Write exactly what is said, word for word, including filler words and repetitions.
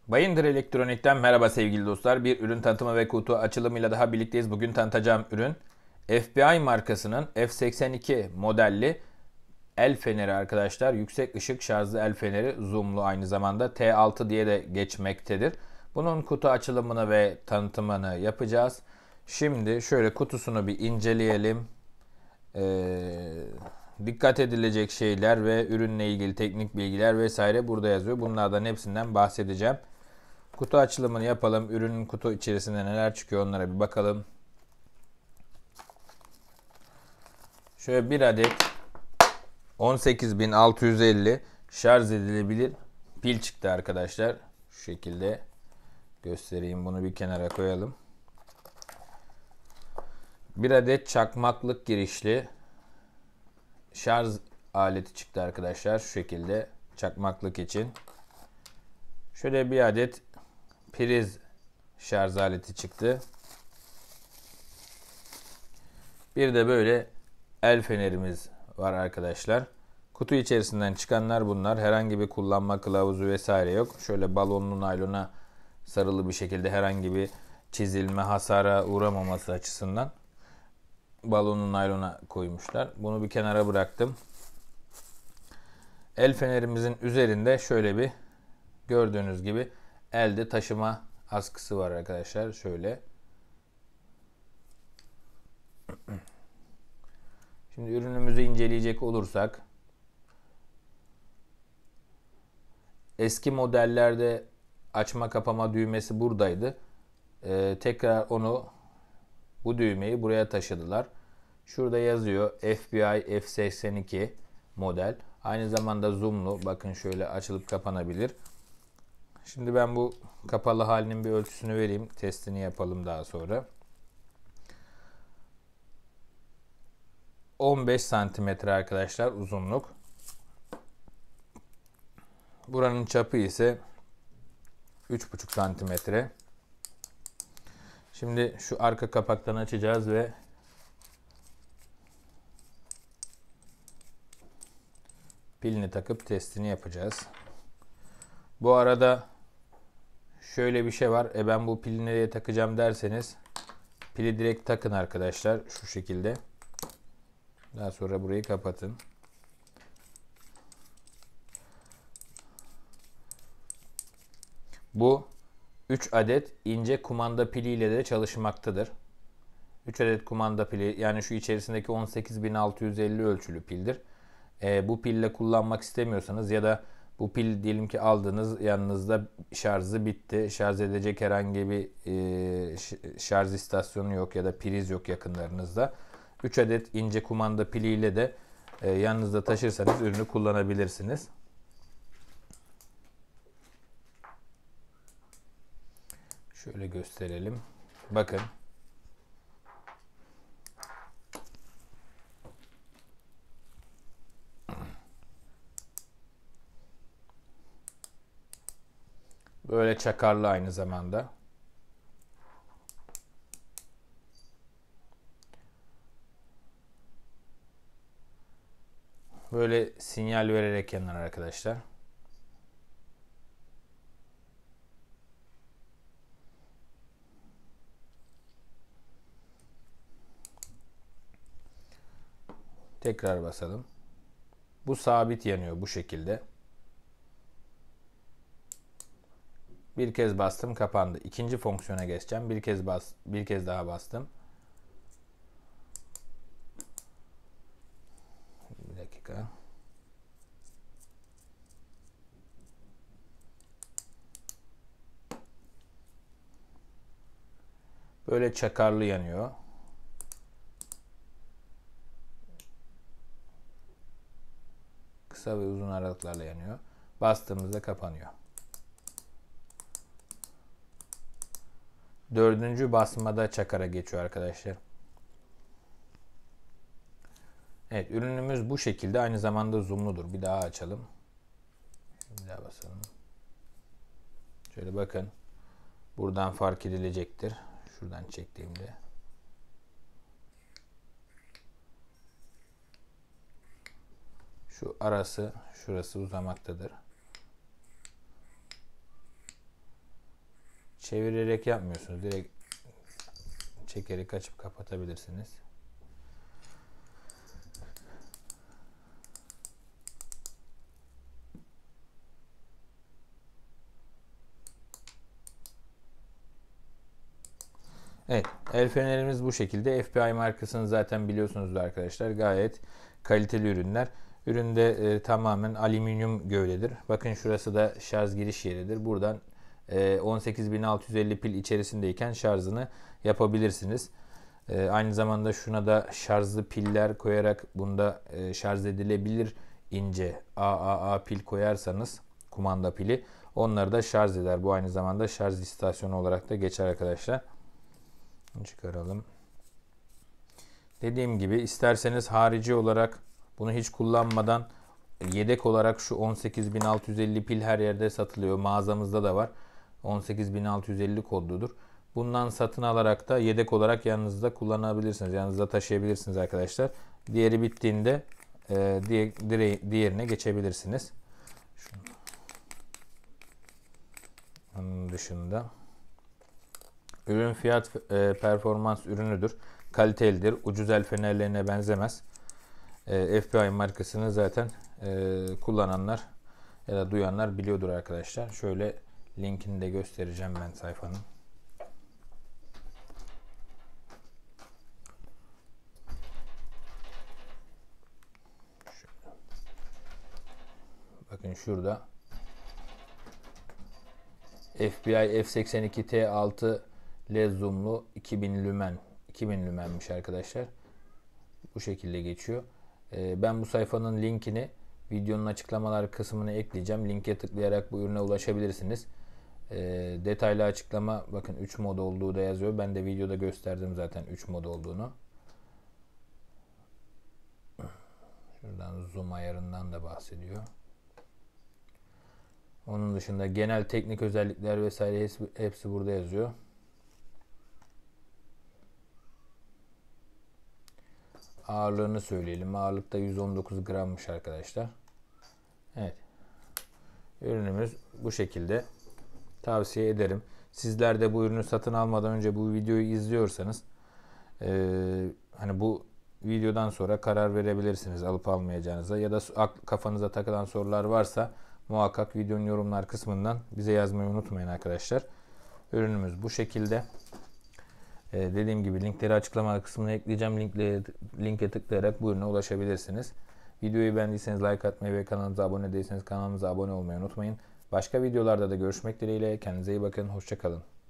Bayındır Elektronik'ten merhaba sevgili dostlar. Bir ürün tanıtımı ve kutu açılımıyla daha birlikteyiz. Bugün tanıtacağım ürün F B I markasının F seksen iki modelli el feneri arkadaşlar. Yüksek ışık şarjlı el feneri, zoomlu, aynı zamanda T altı diye de geçmektedir. Bunun kutu açılımını ve tanıtımını yapacağız. Şimdi şöyle kutusunu bir inceleyelim. Ee, dikkat edilecek şeyler ve ürünle ilgili teknik bilgiler vesaire burada yazıyor. Bunlardan hepsinden bahsedeceğim. Kutu açılımını yapalım. Ürünün kutu içerisinde neler çıkıyor onlara bir bakalım. Şöyle bir adet on sekiz bin altı yüz elli şarj edilebilir pil çıktı arkadaşlar. Şu şekilde göstereyim. Bunu bir kenara koyalım. Bir adet çakmaklık girişli şarj aleti çıktı arkadaşlar. Şu şekilde çakmaklık için. Şöyle bir adet priz şarj aleti çıktı. Bir de böyle el fenerimiz var arkadaşlar. Kutu içerisinden çıkanlar bunlar. Herhangi bir kullanma kılavuzu vesaire yok. Şöyle balonlu naylona sarılı bir şekilde herhangi bir çizilme, hasara uğramaması açısından balonlu naylona koymuşlar. Bunu bir kenara bıraktım. El fenerimizin üzerinde şöyle bir gördüğünüz gibi elde taşıma askısı var arkadaşlar. Şöyle. Şimdi ürünümüzü inceleyecek olursak eski modellerde açma kapama düğmesi buradaydı. Ee, tekrar onu bu düğmeyi buraya taşıdılar. Şurada yazıyor F B I F seksen iki model. Aynı zamanda zoomlu. Bakın şöyle açılıp kapanabilir. Şimdi ben bu kapalı halinin bir ölçüsünü vereyim. Testini yapalım daha sonra. on beş santimetre arkadaşlar uzunluk. Buranın çapı ise üç buçuk santimetre. Şimdi şu arka kapaktan açacağız ve pilini takıp testini yapacağız. Bu arada şöyle bir şey var. E ben bu pili nereye takacağım derseniz pili direkt takın arkadaşlar. Şu şekilde. Daha sonra burayı kapatın. Bu üç adet ince kumanda piliyle de çalışmaktadır. üç adet kumanda pili, yani şu içerisindeki on sekiz bin altı yüz elli ölçülü pildir. E, bu pille kullanmak istemiyorsanız ya da bu pil diyelim ki aldınız, yanınızda şarjı bitti. Şarj edecek herhangi bir e, şarj istasyonu yok ya da priz yok yakınlarınızda. üç adet ince kumanda piliyle de e, yanınızda taşırsanız ürünü kullanabilirsiniz. Şöyle gösterelim. Bakın. Böyle çakarlı aynı zamanda. Böyle sinyal vererek yanar arkadaşlar. Tekrar basalım. Bu sabit yanıyor bu şekilde. Bir kez bastım, kapandı. İkinci fonksiyona geçeceğim. Bir kez bas, bir kez daha bastım. Bir dakika. Böyle çakarlı yanıyor. Kısa ve uzun aralıklarla yanıyor. Bastığımızda kapanıyor. Dördüncü basmada çakara geçiyor arkadaşlar. Evet, ürünümüz bu şekilde. Aynı zamanda zoomludur. Bir daha açalım. Bir daha basalım. Şöyle bakın. Buradan fark edilecektir. Şuradan çektiğimde. Şu arası, şurası uzamaktadır. çevirerek yapmıyorsunuz. Direkt çekerek açıp kapatabilirsiniz. Evet, el fenerimiz bu şekilde. F B I markasını zaten biliyorsunuzdur arkadaşlar. Gayet kaliteli ürünler. Üründe e, tamamen alüminyum gövdedir. Bakın şurası da şarj giriş yeridir. Buradan e, on sekiz bin altı yüz elli pil içerisindeyken şarjını yapabilirsiniz. E, aynı zamanda şuna da şarjlı piller koyarak bunda e, şarj edilebilir ince A A A pil koyarsanız, kumanda pili, onları da şarj eder. Bu aynı zamanda şarj istasyonu olarak da geçer arkadaşlar. Çıkaralım. Dediğim gibi isterseniz harici olarak bunu hiç kullanmadan yedek olarak şu on sekiz bin altı yüz elli pil her yerde satılıyor. Mağazamızda da var. on sekiz bin altı yüz elli kodludur. Bundan satın alarak da yedek olarak yanınızda kullanabilirsiniz. Yanınızda taşıyabilirsiniz arkadaşlar. Diğeri bittiğinde e, diğer, diğerine geçebilirsiniz. Şunu. Onun dışında ürün fiyat e, performans ürünüdür. Kalitelidir. Ucuz el fenerlerine benzemez. E, F B I markasını zaten e, kullananlar ya da duyanlar biliyordur arkadaşlar. Şöyle linkini de göstereceğim ben sayfanın. Şöyle. Bakın şurada F B I F seksen iki T altı L E D zoomlu iki bin lümen. iki bin lümenmiş arkadaşlar. Bu şekilde geçiyor. Ben bu sayfanın linkini videonun açıklamalar kısmına ekleyeceğim. Linke tıklayarak bu ürüne ulaşabilirsiniz. Detaylı açıklama, bakın üç mod olduğu da yazıyor. Ben de videoda gösterdim zaten üç mod olduğunu. Şuradan zoom ayarından da bahsediyor. Onun dışında genel teknik özellikler vesaire hepsi burada yazıyor. Ağırlığını söyleyelim. Ağırlıkta yüz on dokuz grammış arkadaşlar. Evet. Ürünümüz bu şekilde. Tavsiye ederim. Sizler de bu ürünü satın almadan önce bu videoyu izliyorsanız e, hani bu videodan sonra karar verebilirsiniz alıp almayacağınıza, ya da kafanıza takılan sorular varsa muhakkak videonun yorumlar kısmından bize yazmayı unutmayın arkadaşlar. Ürünümüz bu şekilde. Ee, dediğim gibi linkleri açıklama kısmına ekleyeceğim. Linkle, linke tıklayarak bu ürüne ulaşabilirsiniz. Videoyu beğendiyseniz like atmayı ve kanalımıza abone değilseniz kanalımıza abone olmayı unutmayın. Başka videolarda da görüşmek dileğiyle. Kendinize iyi bakın. Hoşça kalın.